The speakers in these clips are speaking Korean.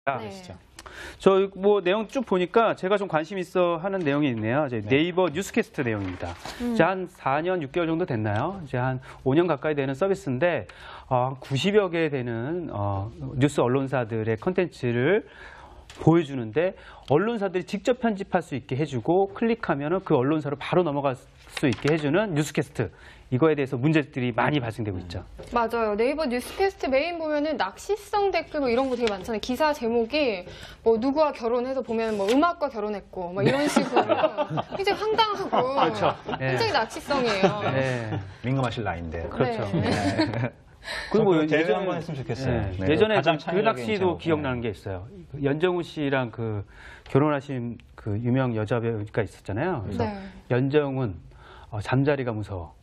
네. 저 뭐 내용 쭉 보니까 제가 좀 관심 있어 하는 내용이 있네요. 이제 네이버 뉴스캐스트 내용입니다. 이제 한 4년 6개월 정도 됐나요? 이제 한 5년 가까이 되는 서비스인데 90여 개 되는 뉴스 언론사들의 컨텐츠를 보여주는데 언론사들이 직접 편집할 수 있게 해주고 클릭하면 그 언론사로 바로 넘어갈 수 있게 해주는 뉴스캐스트. 이거에 대해서 문제들이 많이 발생되고 있죠. 맞아요. 네이버 뉴스캐스트 메인 보면은 낚시성 댓글 뭐 이런 거 되게 많잖아요. 기사 제목이 뭐 누구와 결혼해서 보면 뭐 음악과 결혼했고 뭐 이런 식으로 굉장히 황당하고 그렇죠. 굉장히 낚시성이에요. 네. 민감하실 나이인데. 그렇죠. 네. 그리고 뭐 제외 한번 했으면 좋겠어요. 네. 네. 예전에 가장 그 창의적인 낚시도 제목. 기억나는 게 있어요. 연정우 씨랑 그 결혼하신 그 유명 여자 배우가 있었잖아요. 그래서 네. 연정훈 잠자리가 무서워.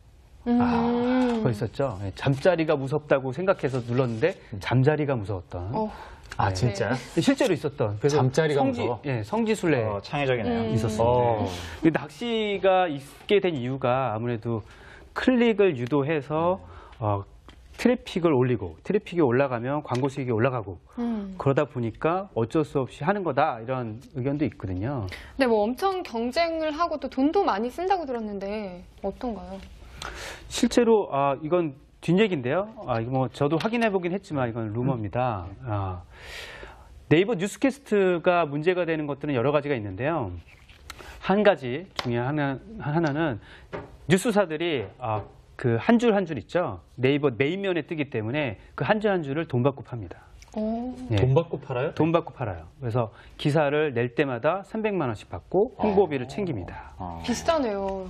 그거 있었죠. 네, 잠자리가 무섭다고 생각해서 눌렀는데 잠자리가 무서웠던. 아, 진짜? 실제로 있었던. 그래서 잠자리가 무서워? 예, 성지순례 창의적이네요. 있었습니다. 네. 낚시가 있게 된 이유가 아무래도 클릭을 유도해서 트래픽을 올리고 트래픽이 올라가면 광고 수익이 올라가고 그러다 보니까 어쩔 수 없이 하는 거다 이런 의견도 있거든요. 네, 뭐 엄청 경쟁을 하고 또 돈도 많이 쓴다고 들었는데 어떤가요? 실제로 이건 뒷얘기인데요. 이거 뭐 저도 확인해 보긴 했지만 이건 루머입니다. 네이버 뉴스캐스트가 문제가 되는 것들은 여러 가지가 있는데요. 한 가지 중에 하나는 뉴스사들이 그 한 줄 한 줄 있죠. 네이버 메인면에 뜨기 때문에 그 한 줄 한 줄을 돈 받고 팝니다. 예. 돈 받고 팔아요? 돈 받고 팔아요. 그래서 기사를 낼 때마다 300만 원씩 받고 홍보비를 챙깁니다. 비싸네요.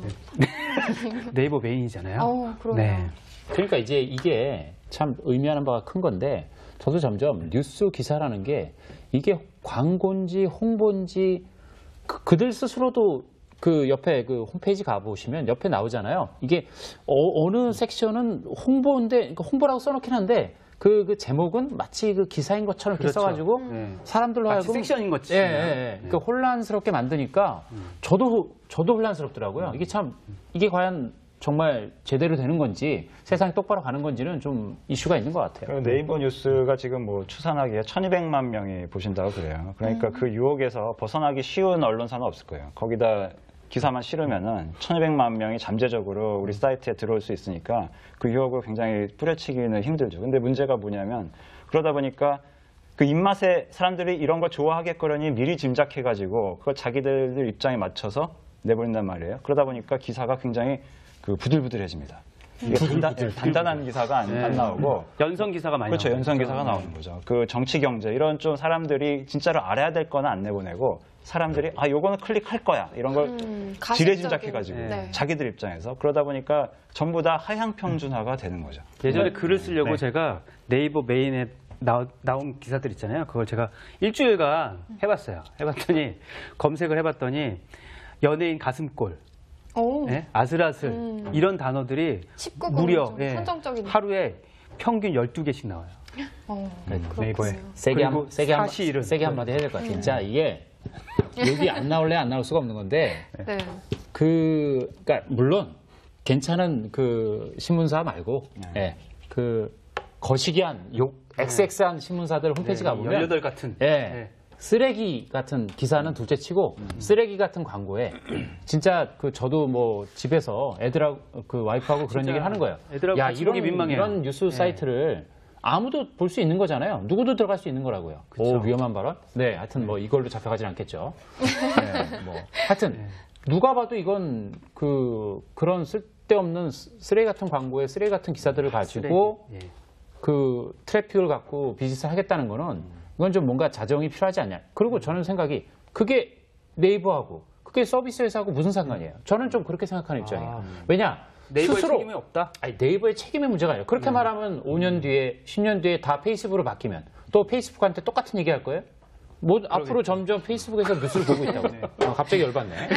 네이버 메인이잖아요. 그러네요. 네. 그러니까 이제 이게 참 의미하는 바가 큰 건데 저도 점점 뉴스 기사라는 게 이게 광고인지 홍보인지 그들 스스로도 그 옆에 그 홈페이지 가보시면 옆에 나오잖아요. 이게 어느 섹션은 홍보인데 그러니까 홍보라고 써놓긴 한데 그 제목은 마치 그 기사인 것처럼 이렇게 그렇죠. 써가지고 사람들로 마치 하여금 섹션인 것이. 그러니까 혼란스럽게 만드니까 저도 혼란스럽더라고요. 이게 과연 정말 제대로 되는 건지 세상이 똑바로 가는 건지는 좀 이슈가 있는 것 같아요. 네이버 뉴스가 지금 뭐 추산하기에 1200만 명이 보신다고 그래요. 그러니까 그 유혹에서 벗어나기 쉬운 언론사는 없을 거예요. 거기다 기사만 실으면은 1200만 명이 잠재적으로 우리 사이트에 들어올 수 있으니까 그 유혹을 굉장히 뿌려치기는 힘들죠. 근데 문제가 뭐냐면 그러다 보니까 그 입맛에 사람들이 이런 걸 좋아하겠거니 미리 짐작해가지고 그걸 자기들 입장에 맞춰서 내버린단 말이에요. 그러다 보니까 기사가 굉장히 그 부들부들해집니다. 이게 단단한 기사가 안 나오고 연성 기사가 많이 그렇죠. 나오죠. 연성 기사가 나오는 거죠. 그 정치 경제 이런 좀 사람들이 진짜로 알아야 될 거는 안 내보내고 사람들이 요거는 클릭할 거야 이런 걸 지레짐작해가지고 자기들 입장에서 그러다 보니까 전부 다 하향 평준화가 되는 거죠. 예전에 글을 쓰려고 제가 네이버 메인에 나온 기사들 있잖아요. 그걸 제가 일주일간 해봤어요. 해봤더니 검색을 해봤더니 연예인 가슴골, 네? 아슬아슬 이런 단어들이 무려 하루에 평균 12개씩 나와요. 네이버에 세게 한마디 해야 될 것 같아요. 진짜 이게 여기 안 나올래 안 나올 수가 없는 건데 그러니까 물론 괜찮은 그 신문사 말고 그 거시기한 XX한 신문사들 홈페이지 가보면 18 같은 쓰레기 같은 기사는 둘째치고 쓰레기 같은 광고에 진짜 그 저도 뭐 집에서 애들하고 그 와이프하고 그런 얘기를 하는 거예요. 애들하고 같이 보기 민망해요. 이런 뉴스 사이트를 아무도 볼 수 있는 거잖아요. 누구도 들어갈 수 있는 거라고요. 오, 위험한 발언? 네, 하여튼 뭐 이걸로 잡혀가진 않겠죠. 뭐 하여튼 누가 봐도 이건 그런 쓸데없는 쓰레기 같은 광고에 쓰레기 같은 기사들을 가지고 그 트래픽을 갖고 비즈니스 하겠다는 거는 이건 좀 뭔가 자정이 필요하지 않냐. 그리고 저는 생각이 그게 네이버하고 그게 서비스 회사하고 무슨 상관이에요. 저는 좀 그렇게 생각하는 입장이에요. 왜냐? 네이버의 스스로 책임이 없다? 아니, 네이버의 책임의 문제가 아니에요. 그렇게 말하면 5년 뒤에 10년 뒤에 다 페이스북으로 바뀌면 또 페이스북한테 똑같은 얘기 할 거예요? 뭐 앞으로 점점 페이스북에서 뉴스를 보고 있다고. 갑자기 열받네.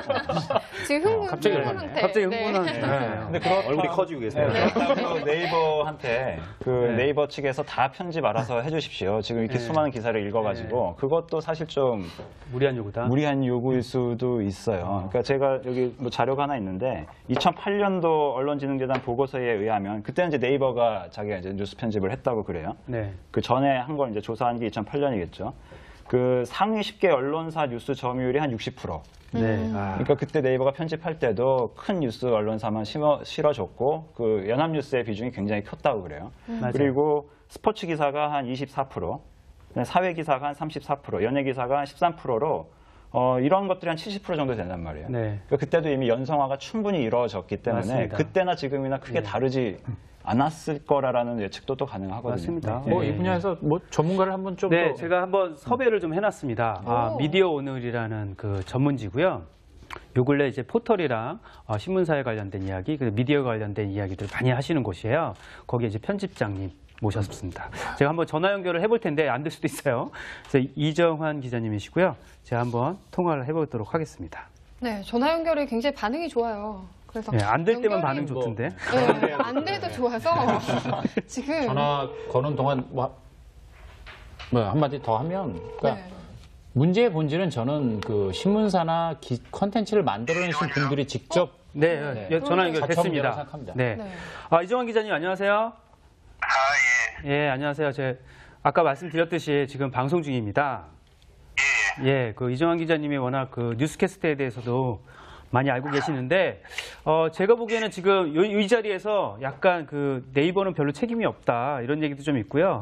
지금 흥분 갑자기 흥분 열받네. 상태. 갑자기 네. 흥분한 상태예요. 근데 그렇다고, 얼굴이 커지고 계세요. 그렇다고 네이버한테 그 네. 네이버 측에서 다 편집 알아서 해주십시오. 지금 이렇게 네. 수많은 기사를 읽어가지고 그것도 사실 좀 무리한 요구다. 무리한 요구일 수도 있어요. 그러니까 제가 여기 뭐 자료가 하나 있는데 2008년도 언론진흥재단 보고서에 의하면 그때는 이제 네이버가 자기가 이제 뉴스 편집을 했다고 그래요. 네. 그 전에 한 걸 이제 조사한 게 2008년이겠죠. 그 상위 10개 언론사 뉴스 점유율이 한 60%. 네. 아. 그러니까 그때 네이버가 편집할 때도 큰 뉴스 언론사만 실어줬고 그 연합뉴스의 비중이 굉장히 컸다고 그래요. 맞아요. 그리고 스포츠 기사가 한 24%, 사회 기사가 한 34%, 연예 기사가 한 13%로 이런 것들이 한 70% 정도 된단 말이에요. 네. 그러니까 그때도 이미 연성화가 충분히 이루어졌기 때문에 맞습니다. 그때나 지금이나 크게 네. 다르지 않았을 거라는 예측도 또 가능하거든요. 맞습니다. 네. 뭐 이 분야에서 뭐 전문가를 한번 좀 네, 더. 제가 한번 섭외를 좀 해놨습니다. 오. 미디어 오늘이라는 그 전문지고요. 요 근래 이제 포털이랑 신문사에 관련된 이야기, 그리고 미디어 관련된 이야기들을 많이 하시는 곳이에요. 거기에 이제 편집장님 모셨습니다. 제가 한번 전화 연결을 해볼 텐데 안 될 수도 있어요. 그래서 이정환 기자님이시고요. 제가 한번 통화를 해보도록 하겠습니다. 네, 전화 연결이 굉장히 반응이 좋아요. 그래서 네, 안 될 때만 연결이 반응 뭐- 좋던데. 네, 안 돼도 좋아서 지금 전화 거는 동안 뭐 한마디 더 하면 그러니까 네. 문제의 본질은 저는 그 신문사나 컨텐츠를 만들어내신 분들이 직접 네, 네. 전화 연결 자체 됐습니다. 문제라고 생각합니다. 네. 네. 이정환 기자님 안녕하세요. 예, 안녕하세요. 아까 말씀드렸듯이 지금 방송 중입니다. 예, 그 이정환 기자님이 워낙 그 뉴스캐스트에 대해서도 많이 알고 계시는데, 제가 보기에는 지금 이 자리에서 약간 그 네이버는 별로 책임이 없다 이런 얘기도 좀 있고요.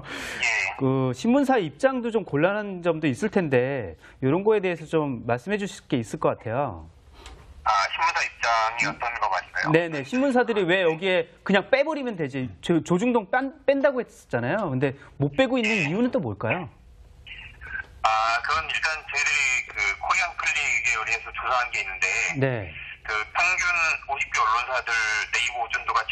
그 신문사 입장도 좀 곤란한 점도 있을 텐데 이런 거에 대해서 좀 말씀해 주실 게 있을 것 같아요. 신문사 입장이 어떤 거 말인가요? 네네. 신문사들이 왜 여기에 그냥 빼버리면 되지? 조중동 뺀다고 했었잖아요. 근데 못 빼고 있는 이유는 또 뭘까요? 그건 일단 저희들이 그 코리안 클릭에 의해서 조사한 게 있는데, 네. 그 평균 50개 언론사들 네이버 의존도가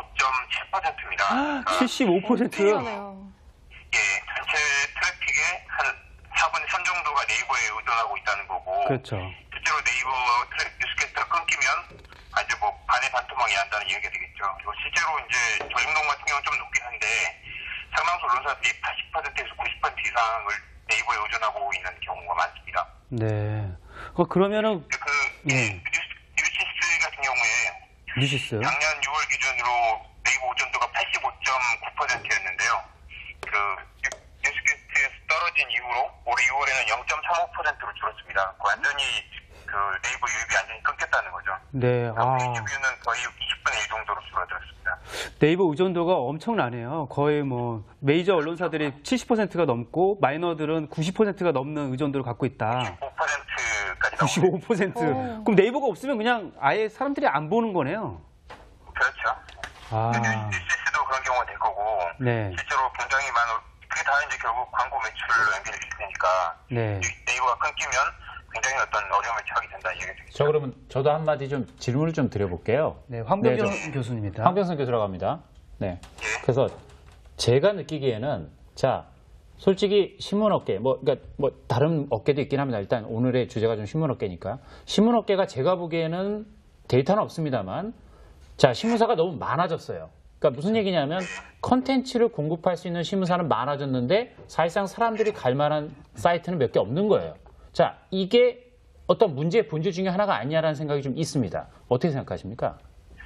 75.7%입니다. 75%요? 그러네요. 예, 전체 트래픽의 한 4분의 3 정도가 네이버에 의존하고 있다는 거고, 그렇죠. 실제로 네이버 뉴스캐스트가 끊기면 이제 뭐 반의 반토막이 난다는 얘기가 되겠죠. 그리고 실제로 이제 조중동 같은 경우는 좀 높긴 한데 상당수 언론사들이 80%에서 90% 이상을 네이버에 의존하고 있는 경우가 많습니다. 네. 그러면은 예. 뉴시스 같은 경우에 뉴시스. 작년 6월 기준으로 네이버 의존도가 85.9%였는데요. 그 뉴스캐스트에서 떨어진 이후로 올해 6월에는 0.35%로 줄었습니다. 완전히 그 네이버 유입이 완전히 끊겼다는 거죠. 네. 유입은 거의 20분의 1 정도로 줄어들었습니다. 네이버 의존도가 엄청나네요. 거의 뭐 메이저 언론사들이 70%가 넘고 마이너들은 90%가 넘는 의존도를 갖고 있다. 5%까지 95%. 오. 그럼 네이버가 없으면 그냥 아예 사람들이 안 보는 거네요. 그렇죠. 아. 뉴시스도 그런 경우가 될 거고 네. 실제로 굉장히 많은 그게 다 이제 결국 광고 매출로 연결이 될 테니까 네. 네이버가 끊기면 굉장히 어떤 어려움을 처하게 된다는 얘기가 되겠죠. 저 그러면 저도 한마디 좀 질문을 좀 드려볼게요. 네, 황병정 네, 교수님입니다. 황병선 교수라고 합니다. 네. 그래서 제가 느끼기에는 자 솔직히 신문업계 그러니까 다른 업계도 있긴 합니다. 일단 오늘의 주제가 좀 신문업계니까 신문업계가 제가 보기에는 데이터는 없습니다만 자 신문사가 너무 많아졌어요. 그러니까 무슨 얘기냐면 컨텐츠를 공급할 수 있는 신문사는 많아졌는데 사실상 사람들이 갈 만한 사이트는 몇 개 없는 거예요. 자, 이게 어떤 문제의 본질 중에 하나가 아니냐라는 생각이 좀 있습니다. 어떻게 생각하십니까?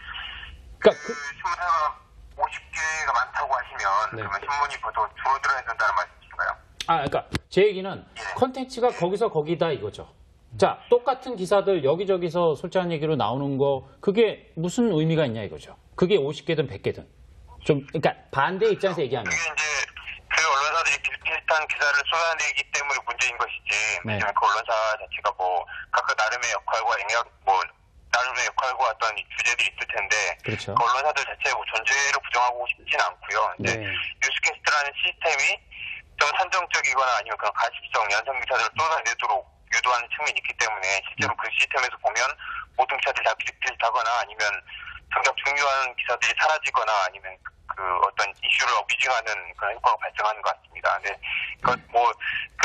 그러니까 신문사가 50개가 많다고 하시면 네. 그러면 신문이 더 줄어들어야 된다는 말씀이신가요? 그러니까 제 얘기는 컨텐츠가 거기서 거기다 이거죠. 자, 똑같은 기사들 여기저기서 솔직한 얘기로 나오는 거 그게 무슨 의미가 있냐 이거죠. 그게 50개든 100개든. 좀 그러니까 반대 입장에서 얘기하면. 그게 이제 그 언론사들이 비슷비슷한 기사를 쏟아내기 때문에 문제인 것이지. 네. 왜냐면 그 언론사 자체가 뭐 각각 나름의 역할과 나름의 역할과 어떤 주제들이 있을 텐데. 그렇죠. 그 언론사들 자체의 뭐 존재를 부정하고 싶진 않고요. 이제 네. 뉴스캐스트라는 시스템이 좀 선정적이거나 아니면 그런 가십성 연성 기사들을 쏟아내도록 유도하는 측면이 있기 때문에 실제로 그 시스템에서 보면 모든 기사들이 다 비슷비슷하거나 아니면 정작 중요한 기사들이 사라지거나 아니면 그 어떤 이슈를 어비징하는 그런 효과가 발생하는 것 같습니다. 근데 그런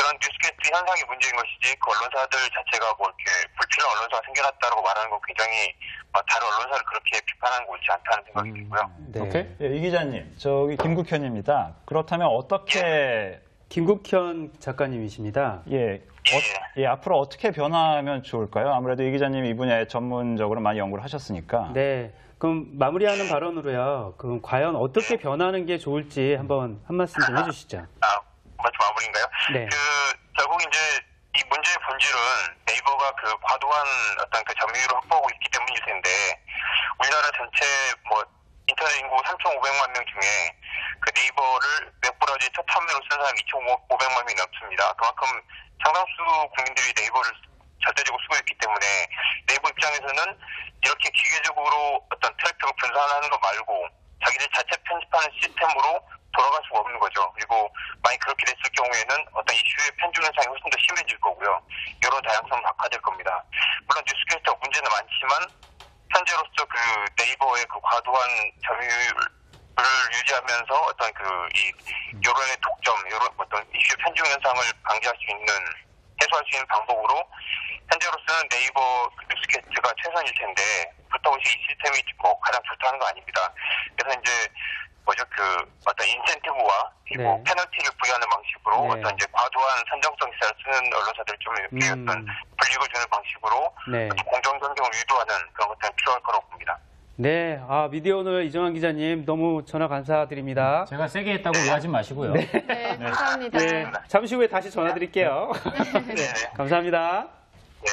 이런 뉴스캐스트 현상이 문제인 것이지 그 언론사들 자체가 뭐 이렇게 불필요한 언론사가 생겨났다라고 말하는 건 굉장히 다른 언론사를 그렇게 비판하는 거 옳지 않다는 생각이 들고요. 네. 오케이. 예, 이 기자님, 저기 김국현입니다. 그렇다면 어떻게 김국현 작가님이십니다. 앞으로 어떻게 변화하면 좋을까요? 아무래도 이 기자님 이 분야에 전문적으로 많이 연구를 하셨으니까. 네. 그럼 마무리하는 발언으로요. 그럼 과연 어떻게 변하는 게 좋을지 한번 한 말씀 좀 해주시죠. 말씀 마무리인가요? 네. 결국 이제 이 문제의 본질은 네이버가 그 과도한 어떤 그 점유율을 확보하고 있기 때문일 텐데, 우리나라 전체 뭐 인터넷 인구 3,500만 명 중에 그 네이버를 웹브라우저의 첫 판매로 쓴 사람이 2,500만 명이 넘습니다. 그만큼 상당수 국민들이 네이버를 절대적으로 쓰고 있기 때문에 네이버 입장에서는 이렇게 기계적으로 어떤 트래픽을 분산하는 거 말고 자기들 자체 편집하는 시스템으로 돌아갈 수가 없는 거죠. 그리고 만약 그렇게 됐을 경우에는 어떤 이슈의 편중 현상이 훨씬 더 심해질 거고요. 여러 다양성은 악화될 겁니다. 물론 뉴스캐스트가 문제는 많지만 현재로서 그 네이버의 그 과도한 점유율을 유지하면서 어떤 그 이 여론의 독점, 여론 어떤 이슈의 편중 현상을 방지할 수 있는, 해소할 수 있는 방법으로 현재로서는 네이버 뉴스캐스트가 최선일 텐데, 그렇다고 해서 이 시스템이 뭐 가장 좋다는 거 아닙니다. 그래서 이제 그 어떤 인센티브와 그리고 네. 페널티를 부여하는 방식으로 네. 어떤 이제 과도한 선정성 기사를 쓰는 언론사들 좀 이렇게 어떤 불이익을 주는 방식으로 네. 공정 변경을 유도하는 그런 것들은 필요할 거라고 봅니다. 네. 이미디어 오늘 이정환 기자님 너무 전화 감사드립니다. 제가 세게 했다고 오해하지 마시고요. 네, 감사합니다. 네. 잠시 후에 다시 전화 드릴게요. 네. 감사합니다. 네.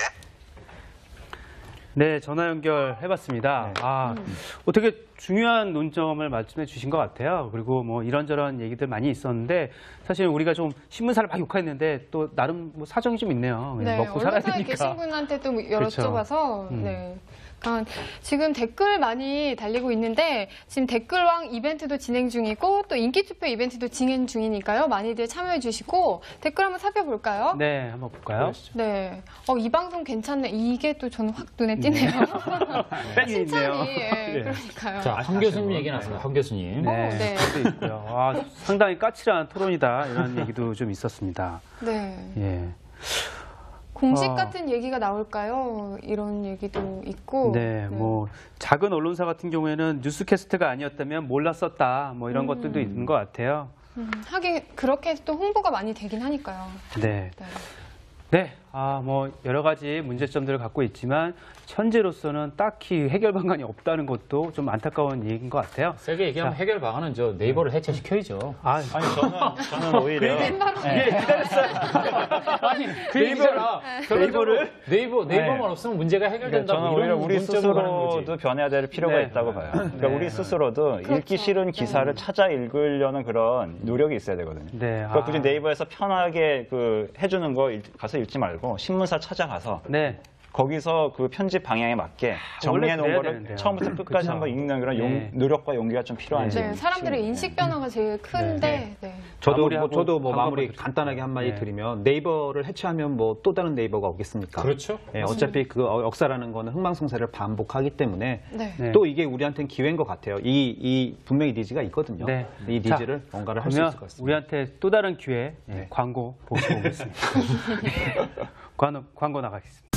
네, 전화 연결해봤습니다. 어떻게 중요한 논점을 말씀해 주신 것 같아요. 그리고 뭐 이런저런 얘기들 많이 있었는데 사실 우리가 좀 신문사를 막 욕했는데 또 나름 뭐 사정이 좀 있네요. 네, 먹고 살아야 언론사에 되니까. 계신 분한테 또 그렇죠. 여쭤봐서 네. 지금 댓글 많이 달리고 있는데 지금 댓글왕 이벤트도 진행 중이고 또 인기투표 이벤트도 진행 중이니까요. 많이들 참여해 주시고 댓글 한번 살펴볼까요? 네, 한번 볼까요? 네. 이 방송 괜찮네. 이게 또 저는 확 눈에 띄네요. 뺑이 있네요. 칭찬이. 예. 그러니까요. 자, 황 교수님 얘기 나왔습니다. 황 교수님. 네, 네. 그것도 있고요. 상당히 까칠한 토론이다 이런 얘기도 좀 있었습니다. 네. 예. 공식 같은 얘기가 나올까요? 이런 얘기도 있고. 네, 뭐 작은 언론사 같은 경우에는 뉴스캐스트가 아니었다면 몰랐었다 뭐 이런 것들도 있는 것 같아요. 하긴 그렇게 또 홍보가 많이 되긴 하니까요. 네. 네. 네, 뭐 여러 가지 문제점들을 갖고 있지만 현재로서는 딱히 해결 방안이 없다는 것도 좀 안타까운 얘기인 것 같아요. 세게 얘기하면 해결 방안은 저 네이버를 해체시켜야죠. 아니 저는 오히려 아니, 그 얘기잖아. 네이버를? 네이버만 네. 없으면 문제가 해결된다고 저는 오히려 이런 우리 문점으로 가는 거지. 스스로도 변해야 될 필요가 네. 있다고 봐요. 그러니까 네. 우리 스스로도 읽기 그렇죠. 싫은 기사를 네. 찾아 읽으려는 그런 노력이 있어야 되거든요. 네, 그러니까 굳이 네이버에서 편하게 해주는 거 가서 읽지 말고 신문사 찾아가서 네. 거기서 그 편집 방향에 맞게 정리해 놓은 그래야 거를 되는데요. 처음부터 끝까지 그쵸. 한번 읽는 그런 네. 노력과 용기가 좀 필요한 네, 지금 사람들의 시기입니다. 인식 변화가 제일 큰데. 네. 저도 뭐 마무리 방법을 간단하게 한마디 네. 드리면 네이버를 해체하면 뭐 또 다른 네이버가 오겠습니까? 그렇죠. 예, 어차피 그 역사라는 거는 흥망성쇠를 반복하기 때문에 네. 네. 또 이게 우리한테는 기회인 것 같아요. 이 분명히 니즈가 있거든요. 네. 이 니즈를 자, 뭔가를 할 수 그러면 있을 것 같습니다. 우리한테 또 다른 기회 광고 보시고 오겠습니다. 광고 나가겠습니다.